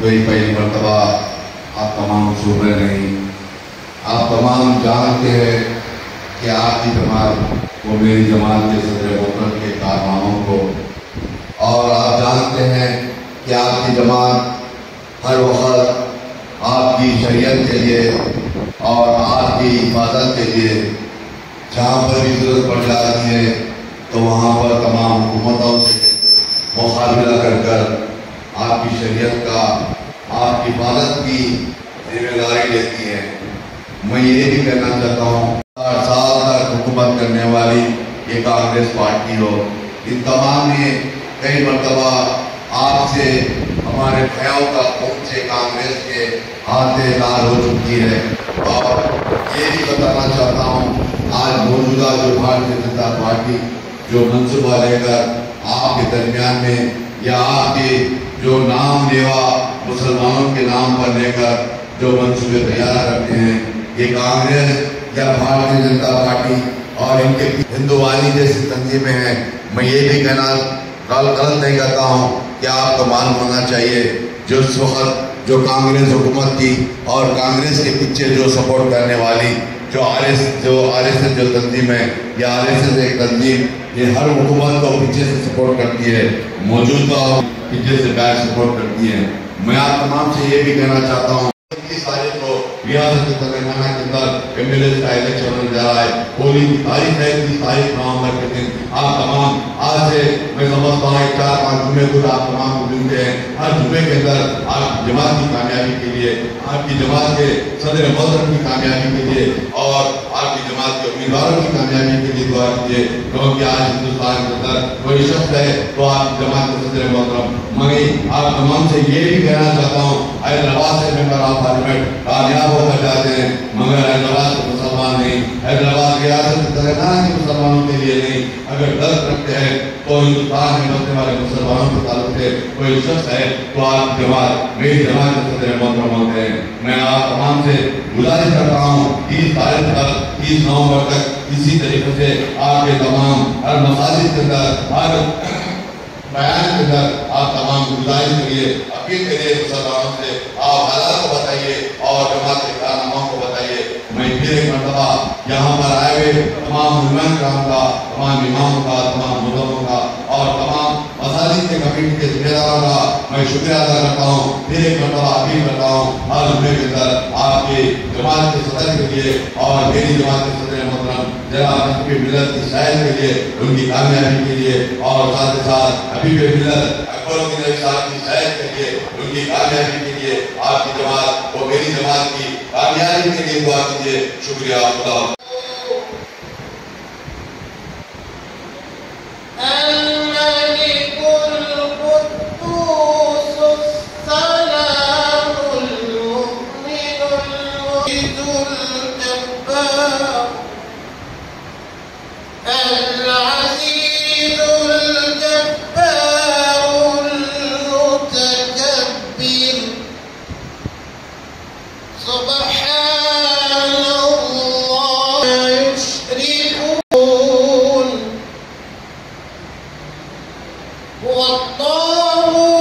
کوئی پہلی مرتبہ آپ تمام سن رہے نہیں. آپ تمام جانتے ہیں کہ آپ کی جماعت وہ میری جماعت کے صدر محترم کے کارناموں کو، اور آپ جانتے ہیں کہ آپ کی جماعت ہر وقت آپ کی شریعت کے لیے اور آپ کی حفاظت کے لیے جہاں پر بھی ضرورت پڑ جاتی ہے تو وہاں پر تمام حکومتوں سے مقابلہ کر کر آپ کی شریعت کا، آپ کی حفاظت کی ذمہ داری لیتی ہے. میں یہ بھی کہنا چاہتا ہوں 60 سال تک حکومت کرنے والی یہ کانگریس پارٹی ہو، ان تمام نے کئی مرتبہ آپ سے ہمارے بھائیوں کا خون سے کانگریس کے ہاتھیں لال ہو چکی ہے. اور یہ بھی بتانا چاہتا ہوں آج موجودہ جو بھارتیہ جنتا پارٹی جو منصوبہ لے کر آپ کے درمیان میں یا آپ کے جو نام لیوا مسلمانوں کے نام پر لے کر جو منصوبے تیار کرتے ہیں، یہ کانگریس یا بھارتیہ جنتا پارٹی اور ان کے ہندووانی جیسی تنظیمیں ہیں. میں یہ بھی کہنا غلط نہیں کہتا ہوں کہ آپ کو معلوم ہونا چاہیے جو اس وقت جو کانگریس حکومت کی اور کانگریس کے پیچھے جو سپورٹ کرنے والی جو آر ایس ایس جو تنظیم ہے یا آر ایس ایس ایک تنظیم، یہ ہر حکومت کو پیچھے سے سپورٹ کرتی ہے، موجودہ پیچھے سے بیک سپورٹ کرتی ہے. میں آپ تمام سے یہ بھی کہنا چاہتا ہوں 21 تاریخ کو ریاست تلنگانہ کے اندر MLA کا الیکشن ہونے جا رہا ہے. پولنگ کی تاریخ ہے 30 تاریخ نومبر کے دن. آپ تمام آج سے میں سمجھتا ہوں 4-5 جمعے کو آپ تمام کو ملتے ہیں. ہر جمعے کے اندر آپ کی جماعت کی کامیابی کے لیے، آپ کی جماعت کے صدر محترم کی کامیابی کے لیے اور آپ کی جماعت کے امیدواروں کی کامیابی کے لیے دعا کیجیے، کیونکہ آج ہندوستان کے اندر کوئی شخص ہے تو آپ کی جماعت کے صدر محترم. میں آپ تمام سے یہ بھی کہنا چاہتا ہوں حیدرآباد سے ممبر آف پارلیمنٹ کامیاب ہو کر جاتے ہیں، مگر حیدرآباد کے مسلمان نہیں، حیدرآباد ریاست تلنگانہ کے مسلمانوں کے لیے نہیں. اگر درد رکھتے ہیں تو ہندوستان میں بسنے والے مسلمانوں کے تعلق سے کوئی شخص ہے تو آپ کی جماعت میری جماعت کے صدر محترم ہوتے ہیں. میں آپ تمام سے گزارش کرتا ہوں 30 تاریخ تک 30 نومبر تک اسی طریقے سے آپ کے تمام ہر مساجد کے اندر ہر بیان کے اندر آپ تمام گزارش کریے، اپیل کریے مسلمانوں سے، آپ حالات کو بتائیے اور جماعت کے کارناموں کو بتائیے. میں پھر ایک مرتبہ یہاں پر آئے ہوئے تمام علماء کرام کا، تمام اماموں کا، تمام مدعووں کا اور تمام مساجد کے کمیٹی کے ذمہ داروں کا میں شکریہ ادا کرتا ہوں. پھر ایک مرتبہ اپیل کرتا ہوں ہر جمعے کے اندر آپ کی جماعت کے صدر کے لیے اور میری جماعت کے صدر محترم جناب حبیب ملت کی شاعر کے لیے، ان کی کامیابی کے لیے اور ساتھ ہی ساتھ حبیب ملت اکبر الدین صاحب کی شاعر کے لیے، ان کی کامیابی کے لیے آپ کی جماعت اور میری جماعت کی کامیابی کے لیے دعا کیجیے. شکریہ. خدا والله